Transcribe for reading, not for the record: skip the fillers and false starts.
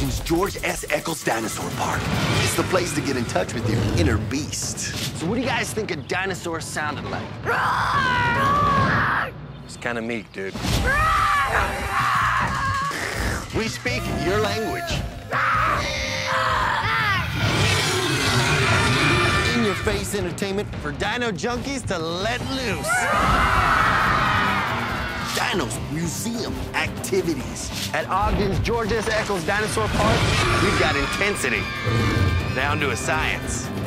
Ogden'S Eccles Dinosaur Park. It's the place to get in touch with your inner beast. So what do you guys think a dinosaur sounded like? It's kind of meek, dude. We speak your language. In-your-face entertainment for dino junkies to let loose. Dinos Museum activities. At Ogden'S Eccles Dinosaur Park, we've got intensity down to a science.